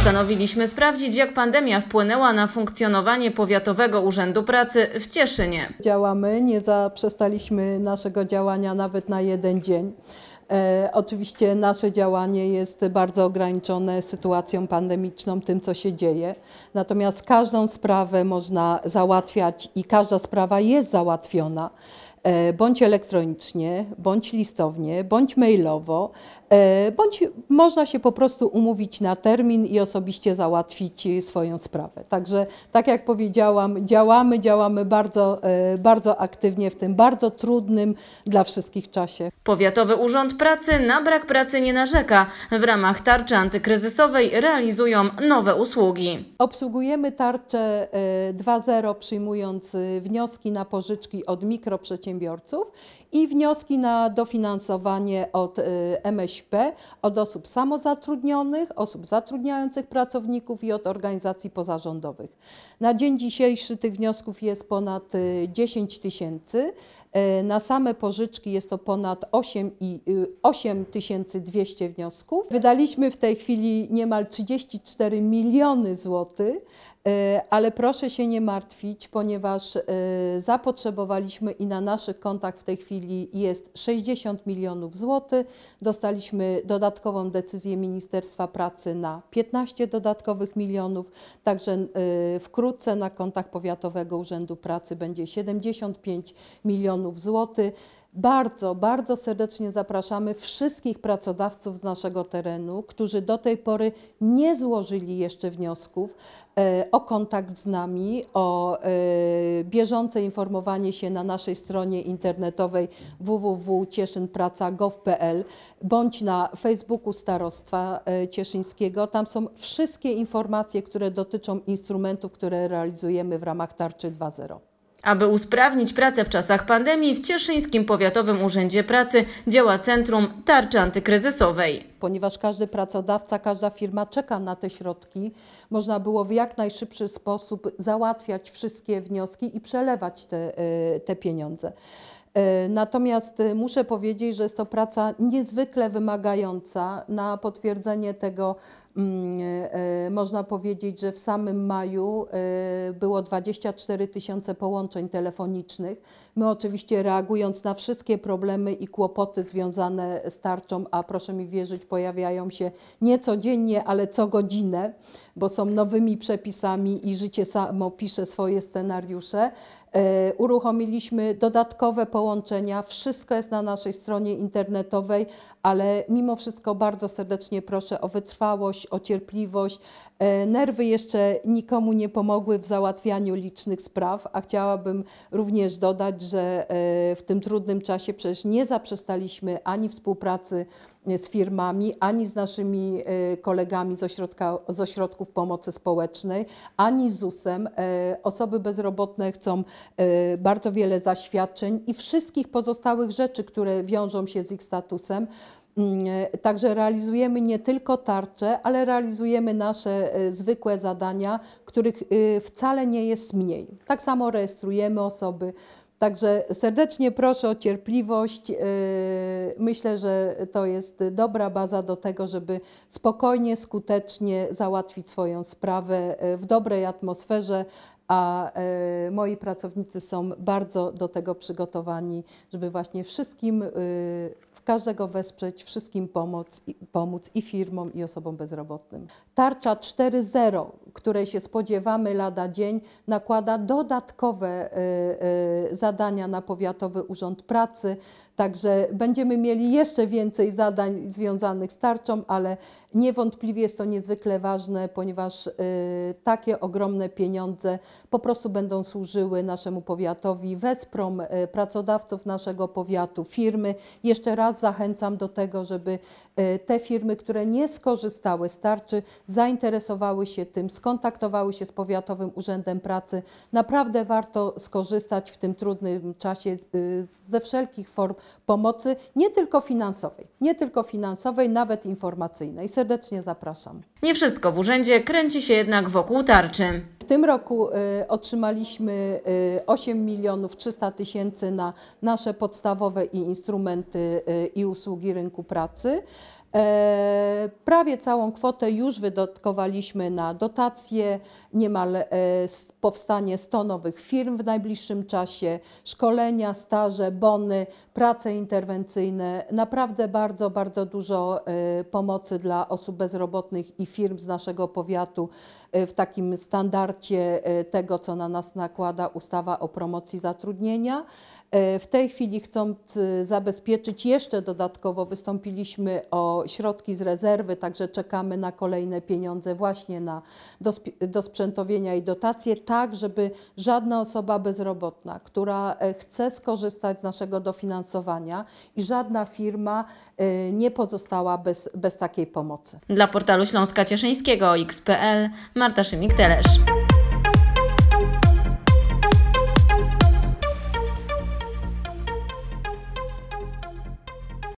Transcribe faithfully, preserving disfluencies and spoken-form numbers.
Postanowiliśmy sprawdzić, jak pandemia wpłynęła na funkcjonowanie Powiatowego Urzędu Pracy w Cieszynie. Działamy, nie zaprzestaliśmy naszego działania nawet na jeden dzień. E, oczywiście nasze działanie jest bardzo ograniczone sytuacją pandemiczną, tym co się dzieje. Natomiast każdą sprawę można załatwiać i każda sprawa jest załatwiona. Bądź elektronicznie, bądź listownie, bądź mailowo, bądź można się po prostu umówić na termin i osobiście załatwić swoją sprawę. Także, tak jak powiedziałam, działamy, działamy bardzo, bardzo aktywnie w tym bardzo trudnym dla wszystkich czasie. Powiatowy Urząd Pracy na brak pracy nie narzeka. W ramach tarczy antykryzysowej realizują nowe usługi. Obsługujemy tarczę dwa zero, przyjmując wnioski na pożyczki od mikroprzedsiębiorców i wnioski na dofinansowanie od M S P, od osób samozatrudnionych, osób zatrudniających pracowników i od organizacji pozarządowych. Na dzień dzisiejszy tych wniosków jest ponad dziesięć tysięcy. Na same pożyczki jest to ponad osiem tysięcy dwieście wniosków. Wydaliśmy w tej chwili niemal trzydzieści cztery miliony złotych, ale proszę się nie martwić, ponieważ zapotrzebowaliśmy i na naszych kontach w tej chwili jest sześćdziesiąt milionów złotych. Dostaliśmy dodatkową decyzję Ministerstwa Pracy na piętnaście dodatkowych milionów, także wkrótce na kontach Powiatowego Urzędu Pracy będzie siedemdziesiąt pięć milionów złotych. Bardzo, bardzo serdecznie zapraszamy wszystkich pracodawców z naszego terenu, którzy do tej pory nie złożyli jeszcze wniosków e, o kontakt z nami, o e, bieżące informowanie się na naszej stronie internetowej w w w kropka cieszynpraca kropka gov kropka p l bądź na Facebooku Starostwa Cieszyńskiego. Tam są wszystkie informacje, które dotyczą instrumentów, które realizujemy w ramach tarczy dwa zero. Aby usprawnić pracę w czasach pandemii, w Cieszyńskim Powiatowym Urzędzie Pracy działa Centrum Tarczy Antykryzysowej. Ponieważ każdy pracodawca, każda firma czeka na te środki, można było w jak najszybszy sposób załatwiać wszystkie wnioski i przelewać te, te pieniądze. Natomiast muszę powiedzieć, że jest to praca niezwykle wymagająca. Na potwierdzenie tego można powiedzieć, że w samym maju było dwadzieścia cztery tysiące połączeń telefonicznych. My oczywiście reagując na wszystkie problemy i kłopoty związane z tarczą, a proszę mi wierzyć, pojawiają się nie codziennie, ale co godzinę, bo są nowymi przepisami i życie samo pisze swoje scenariusze. Uruchomiliśmy dodatkowe połączenia, wszystko jest na naszej stronie internetowej, ale mimo wszystko bardzo serdecznie proszę o wytrwałość, o cierpliwość. Nerwy jeszcze nikomu nie pomogły w załatwianiu licznych spraw, a chciałabym również dodać, że w tym trudnym czasie przecież nie zaprzestaliśmy ani współpracy z firmami, ani z naszymi kolegami z, ośrodka, z ośrodków pomocy społecznej, ani z zusem. Osoby bezrobotne chcą bardzo wiele zaświadczeń i wszystkich pozostałych rzeczy, które wiążą się z ich statusem. Także realizujemy nie tylko tarcze, ale realizujemy nasze zwykłe zadania, których wcale nie jest mniej. Tak samo rejestrujemy osoby. Także serdecznie proszę o cierpliwość. Myślę, że to jest dobra baza do tego, żeby spokojnie, skutecznie załatwić swoją sprawę w dobrej atmosferze, a moi pracownicy są bardzo do tego przygotowani, żeby właśnie wszystkim, każdego wesprzeć, wszystkim pomóc, pomóc i firmom, i osobom bezrobotnym. Tarcza cztery zero, której się spodziewamy lada dzień, nakłada dodatkowe zadania na Powiatowy Urząd Pracy, także będziemy mieli jeszcze więcej zadań związanych z tarczą, ale niewątpliwie jest to niezwykle ważne, ponieważ takie ogromne pieniądze po prostu będą służyły naszemu powiatowi, wesprą pracodawców naszego powiatu, firmy. Jeszcze raz zachęcam do tego, żeby te firmy, które nie skorzystały z tarczy, zainteresowały się tym, skontaktowały się z Powiatowym Urzędem Pracy. Naprawdę warto skorzystać w tym trudnym czasie ze wszelkich form pomocy, nie tylko finansowej, nie tylko finansowej, nawet informacyjnej. Serdecznie zapraszam. Nie wszystko w urzędzie kręci się jednak wokół tarczy. W tym roku y, otrzymaliśmy y, osiem milionów trzysta tysięcy na nasze podstawowe i instrumenty y, i usługi rynku pracy. E, prawie całą kwotę już wydatkowaliśmy na dotacje, niemal e, powstanie sto nowych firm w najbliższym czasie, szkolenia, staże, bony, prace interwencyjne. Naprawdę bardzo, bardzo dużo e, pomocy dla osób bezrobotnych i firm z naszego powiatu e, w takim standardzie e, tego, co na nas nakłada ustawa o promocji zatrudnienia. W tej chwili, chcąc zabezpieczyć jeszcze dodatkowo, wystąpiliśmy o środki z rezerwy, także czekamy na kolejne pieniądze właśnie na dosprzętowienia i dotacje, tak żeby żadna osoba bezrobotna, która chce skorzystać z naszego dofinansowania i żadna firma nie pozostała bez, bez takiej pomocy. Dla portalu Śląska Cieszyńskiego X kropka p l Marta Szymik-Telesz.